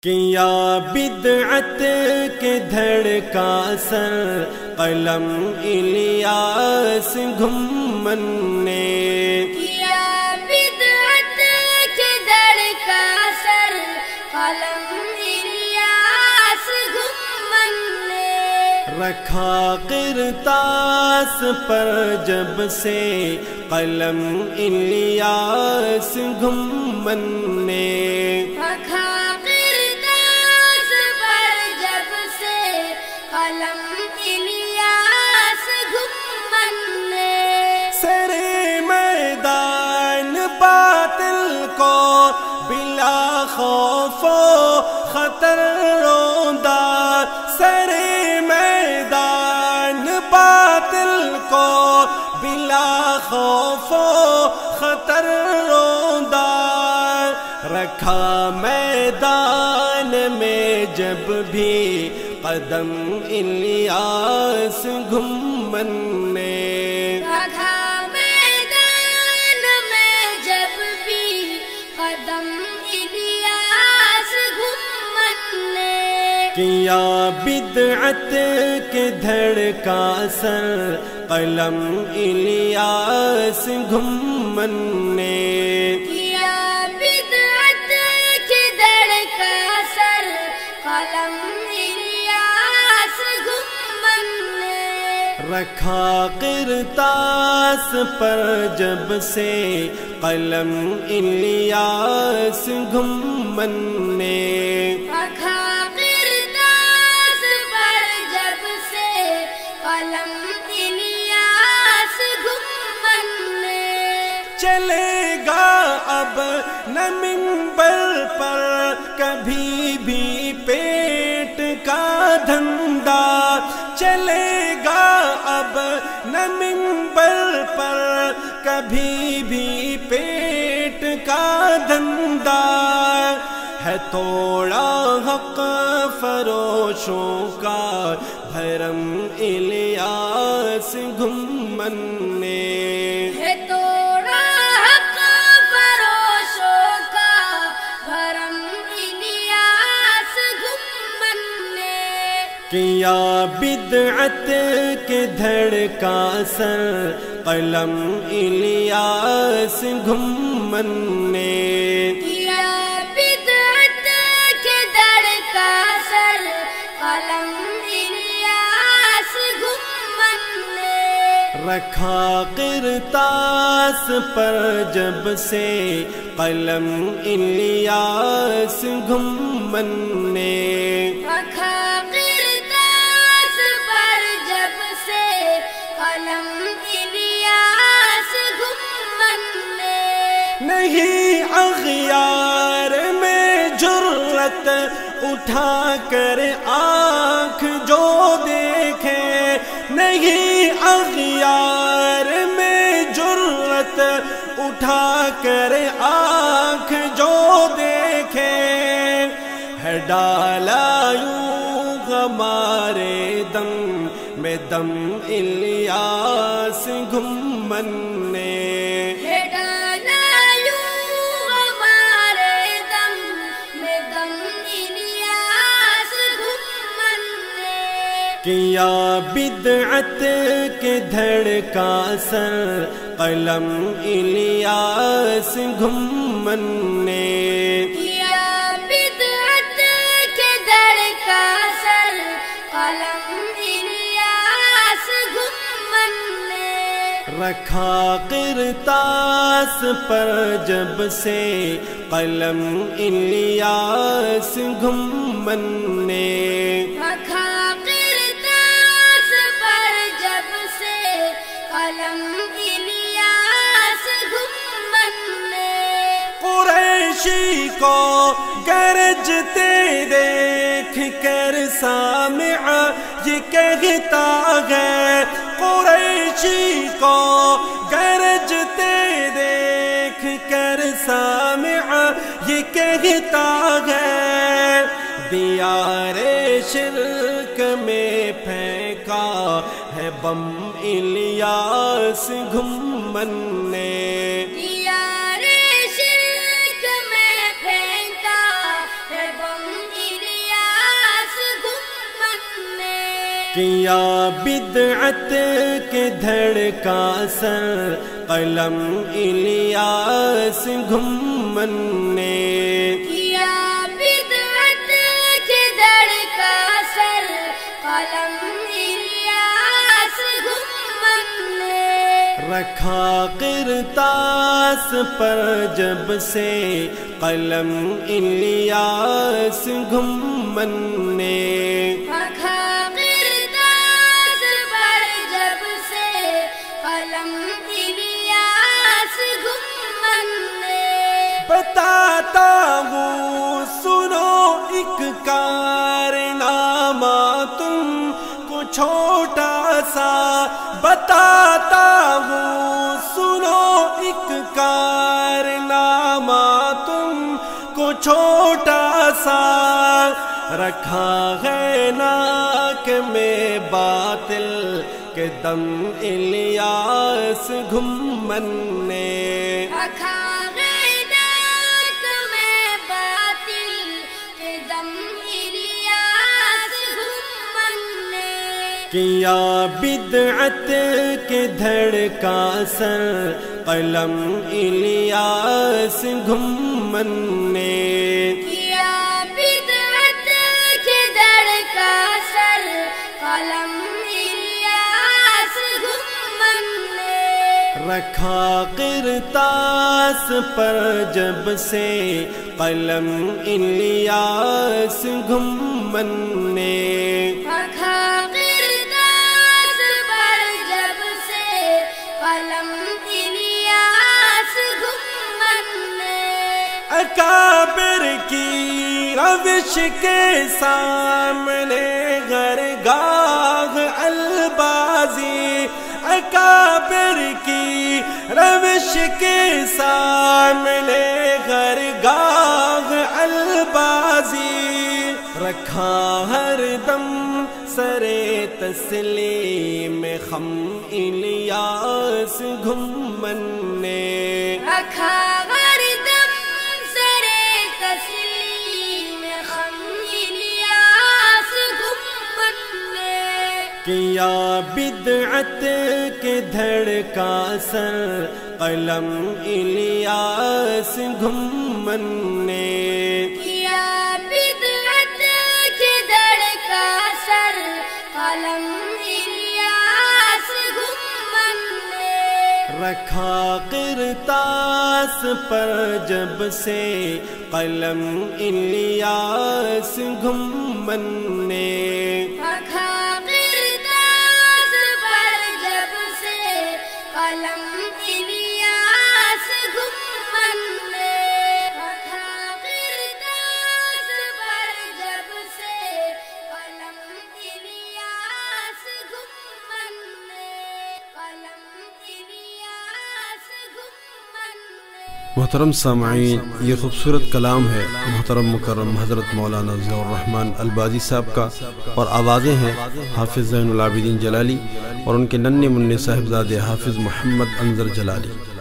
کیا بدعت کے دھڑکا سر قلم الیاس گھمن نے، کیا بدعت کے دھڑکا سر قلم الیاس گھمن نے، رکھا قرطاس پر جب سے قلم الیاس گھمن نے، رکھا قلم الیاس گھمن نے، سر میدان باطل کو بلا خوف و خطر روندا، سر میدان باطل کو بلا خوف و خطر روندا، رکھا میدان میں جب بھی قدم الیاس گھمن نے، رکھا میدان میں جب بھی قدم الیاس گھمن نے، کیا بدعت کے دھڑکا سر قلم الیاس گھمن نے، کیا بدعت کے دھڑکا سر قلم رکھا قرطاس پر جب سے قلم الیاس گھمن نے، رکھا قرطاس پر جب سے قلم الیاس گھمن نے، چلے گا اب نہ منبر پر کبھی بھی پیٹ کا دھندا، چلے گا اب نہ منبر پر کبھی بھی پیٹ کا دھندا، ہے توڑا حق فروشوں کا بھرم الیاس گھمن نے، ہے توڑا حق فروشوں کا بھرم الیاس گھمن نے، کیا بدعت کے دھڑکا سر قلم الیاس گھمن نے، کیا بدعت کے دھڑکا سر قلم الیاس گھمن نے، رکھا قرطاس پر جب سے قلم الیاس گھمن نے، رکھا قلم الیاس گھمن نے، نہیں اغیار میں جرأت اٹھا کر آنکھ جو دیکھے، نہیں اغیار میں جرأت اٹھا کر آنکھ جو دیکھے، ہے ڈالا یوں ہمارے دم میں دم الیاس گھمن نے، ہے ڈالا یوں ہمارے دم میں دم الیاس گھمن نے، کیا بدعت کے دھڑکا سر قلم الیاس گھمن نے، کیا بدعت کے دھڑکا سر قلم الیاس گھمن نے، رکھا قرطاس پر جب سے قلم الیاس گھمن نے، رکھا قرطاس پر جب سے قلم الیاس گھمن نے، قریشی کو گرجتے دیکھ کر سامع یہ کہتا ہے، قریشی کو گرجتے دیکھ کر سامع یہ کہتا ہے، دیار شرک میں پھینکا ہے بم الیاس گھمن نے، دیار شرک میں پھینکا ہے بم کیا بدعت کے دھڑکا سر قلم الیاس گھمن نے، کیا بدعت کے دھڑکا سر قلم الیاس گھمن نے، رکھا قرطاس پر جب سے قلم الیاس گھمن نے، رکھا قرطاس پر جب سے قلم الیاس گھمن نے، بتاتا ہوں سنو ایک کارنامہ تم کو چھوٹا سا، بتاتا ہوں سنو ایک کارنامہ تم کو چھوٹا سا، رکھا ہے ناک میں باطل کے دم الیاس گھمن نے، رکھا ہے ناک میں باطل کے دم الیاس گھمن نے، کیا بدعت کے دھڑکا سر قلم الیاس گھمن نے، کیا بدعت کے دھڑکا سر قلم الیاس گھمن نے، رکھا قرطاس پر جب سے قلم الیاس گھمن نے، رکھا قرطاس پر جب سے قلم الیاس گھمن نے، اکابر کی روش کے سامنے غرگاہ البازی، اکابر کی روش کے سامنے غرگاہ البازی، رکھا ہر دم سرے تسلیم خم الیاس گھمن نے، رکھا ہر دم سرے تسلیم خم الیاس گھمن نے، کیا بدعت کے دھڑکا سر قلم الیاس گھمن نے، کیا بدعت کے دھڑکا سر قلم الیاس گھمن نے، رکھا قرطاس پر جب سے قلم الیاس گھمن نے، رکھا قرطاس پر جب سے قلم الیاس گھمن نے، رکھا قرطاس پر جب سے قلم الیاس گھمن نے، قلم الیاس گھمن نے۔ محترم سامعین، یہ خوبصورت کلام ہے محترم مکرم حضرت مولانا ضیاء الرحمن البازی صاحب کا، اور آوازیں ہیں حافظ زین العابدین جلالی اور ان کے ننھے منھے صاحبزادے حافظ محمد انظر جلالی۔